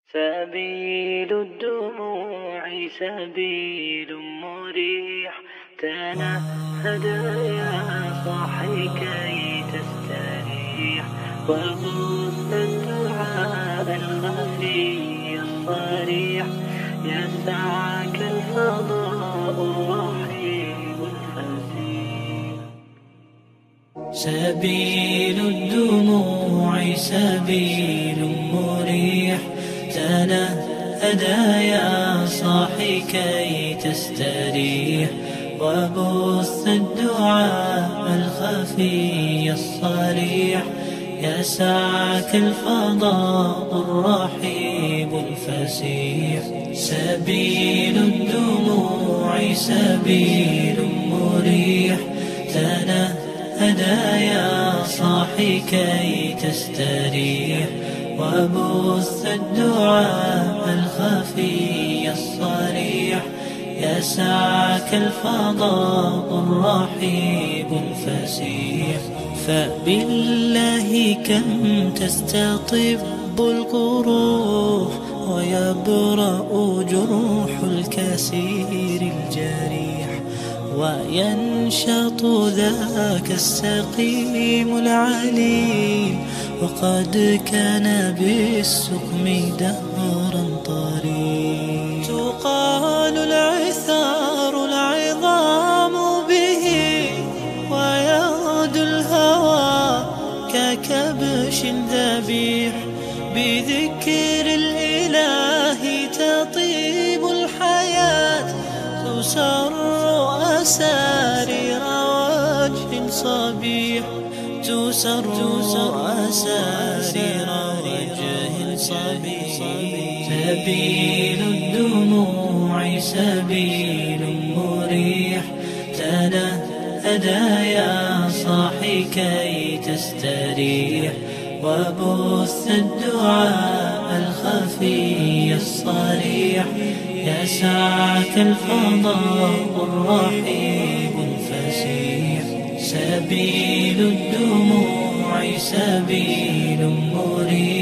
سبيل الدموع سبيل مريح، تنهد يا صاحي كي تستريح، وبث الدعاء الخفي الصريح، يسعك الفضاء الرحيم الفسيح. سبيل الدموع سبيل مريح، تنهد يا صاحي كي تستريح، وبث الدعاء الخفي الصريح، يسعك الفضاء الرحيب الفسيح. سبيل الدموع سبيل مريح، تنهد يا صاحي كي تستريح، وبث الدعاء الخفي الصريح، يسعك الفضاء الرحيب الفسيح. فبالله كم تستطب القروح، ويبرأ جروح الكسير الجريح، وينشط ذاك السقيم العليل، وقد كان بالسقم دهرا طريق. تقال العثار العظام به، ويغدو الهوى ككبش ذبيح، بذكر الإله تطيب الحياة، تسر أسارير وجه صبيح، تسر أسارير وجه صبيح. سبيل الدموع سبيل مريح، تنهد يا صاحي كي تستريح، وبث الدعاء الخفي الصريح، يسعك الفضاء الرحيب الفسيح. سبيل الدموع سبيل مريح،